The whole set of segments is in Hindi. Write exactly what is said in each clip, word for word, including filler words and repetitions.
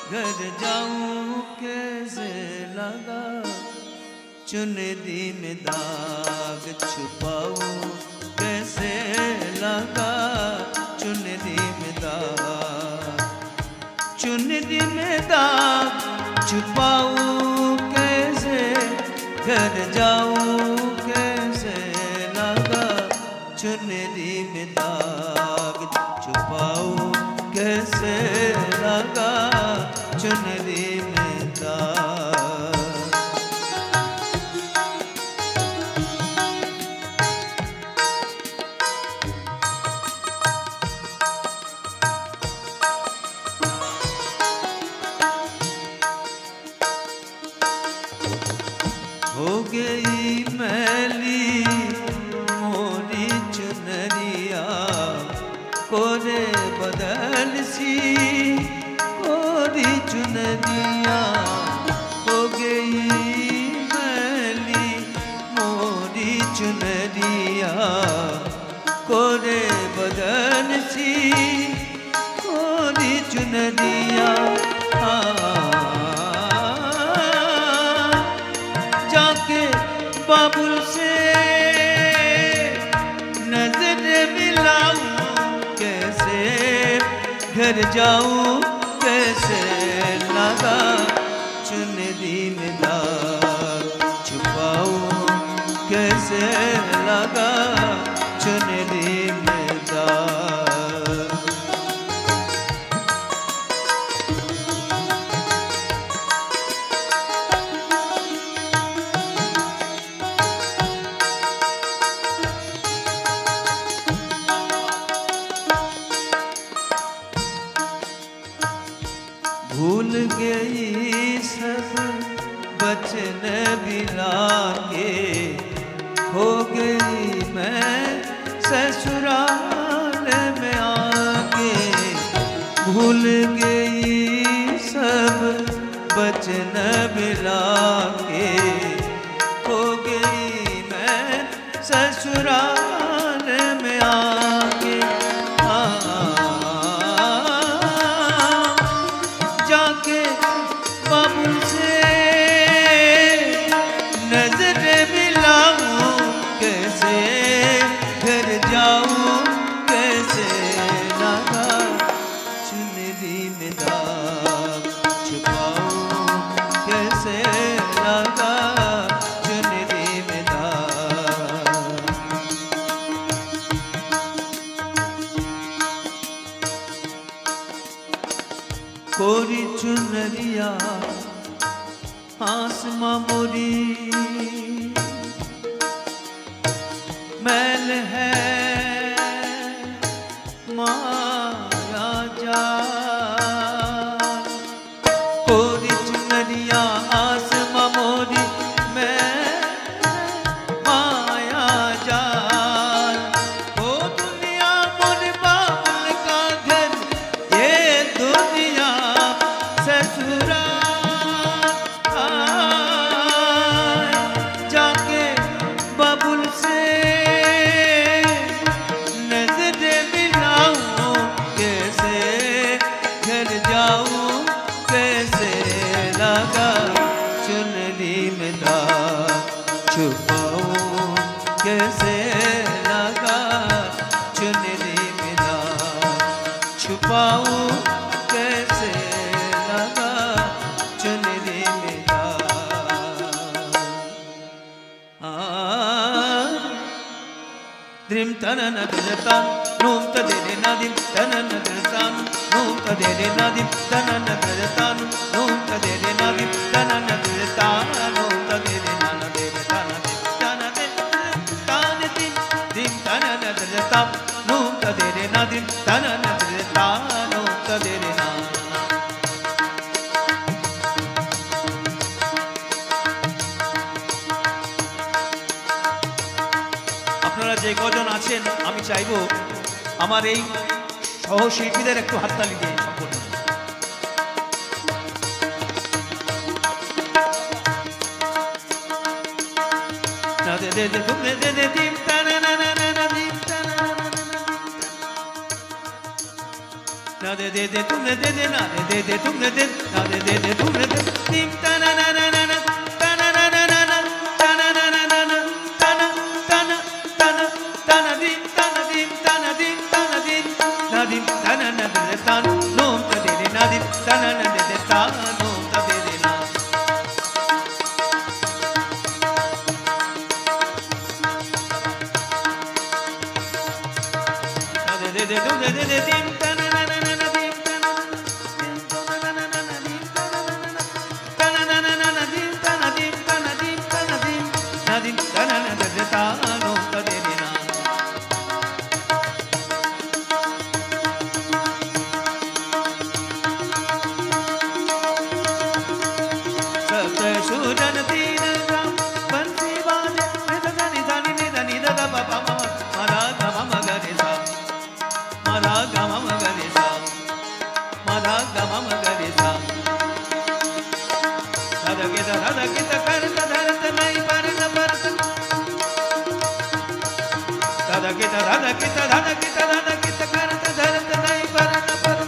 घर जाऊं कैसे लगा चुनरी में दाग छुपाऊं कैसे लगा चुनरी में दाग चुनरी में दाग छुपाऊं कैसे घर जाऊं कैसे लगा चुनरी में दाग छुपाऊं कैसे लगा चुनरी में दाग हो गई मैली मोरी चुनरिया कोरे बदल सी कोरी चुनरिया हो गई मैली मोरी चुनरिया कोरे बदल सी कोरी चुनरिया बाबुल से नजर मिलाऊं कैसे घर जाऊं कैसे लगा चुनरी में दाग छुपाऊं कैसे लगा चुनरी में दाग भूल गई सब बचन बिला के हो गई मैं ससुराल में आके भूल गई सब बचन बिला के हो गई मैं ससुराल में आके बाबू से नजर मिलाऊं कैसे घर जाऊं कैसे लगा चुनरी में दाग छुपाऊं कैसे लगा चुनरी में दाग कोरी चुनरिया आसमां मोरी मैल है माया जाल कोरी चुनरिया आसमां मोरी मैल माया जाल ओ दुनिया मोर बाबुल का घर ये दुनिया ससुराल जाके बाबुल से नजर मिलाऊं कैसे घर जाऊं कैसे लगा चुनरी में दाग छुपाऊं कैसे लगा चुनरी में दाग छुपाऊं कैसे लगा चुनरी में दाग द्रिम तनन द्रजताम नूम तदेरे नादिम तनन द्रजताम नूम तदेरे नादिम तनन द्रजताम नूम तदेरे नादिम तनन द्रजताम नूम तदेरे नादिम तनन तनन द्रिम तनन द्रजताम नूम तदेरे नादिम तनन द्रजताम नूम तदेरे नादिम আপনারা যে কজন আছেন আমি চাইবো আমার এই সহশিল্পীদের একটু হাততালি দিয়ে সম্পূর্ণ না দে দে দে দে দে দে দিম তানা না না না না দিম তানা না না না दे दे दे तुमने दे दे ना दे दे दे तुमने दे ना दे दे दे तुमने दे टीम तना ना ना ना ना तना ना ना ना ना तना ना ना ना ना तना तना तना तना dim तना dim तना dim तना dim na dim तना na de de tan nom ta de de na dim तना na de de tan nom ta de de na de de de de de de dim तना na na na na dim तना dim तना na na na dim तना na na na dim तना dim तना dim तना dim na dim तना na de de tan nom ta de de na सप्त सुजन तीन राम बंसी बाजे निध धनि धनि निध निध ध प प म म रा ग म म ग रे सा म रा ग म म ग रे सा म रा ग म म ग रे सा ध ग ध ध ग ध कर ध धर ध नहीं पर न पर ध ध ग ध ध ध ग ध ध ध ग ध ध ग ध कर ध धर ध नहीं पर न पर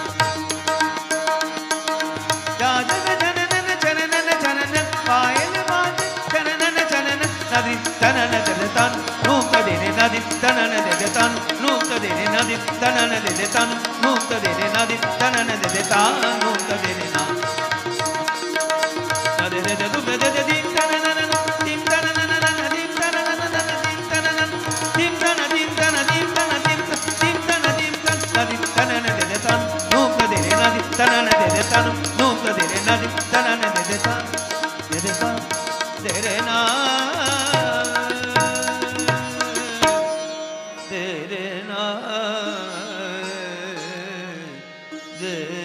जा जग जनन जनन जनन पायल बाज जनन जनन नदी तनन दे तन रूप त दे ने नदी तनन दे तन रूप त दे ने नदी तनन दे तन रूप त दे ने नदी तनन दे तन रूप त दे ने ना नदी दे दे दे दे दे तनन dim तनन dim तनन dim तनन dim तन dim तन dim तन dim dim तन dim तन नदी तनन दे तन रूप त दे ने नदी तनन दे तन रूप त दे ने नदी तनन दे तन दे दे तन दे रे ना de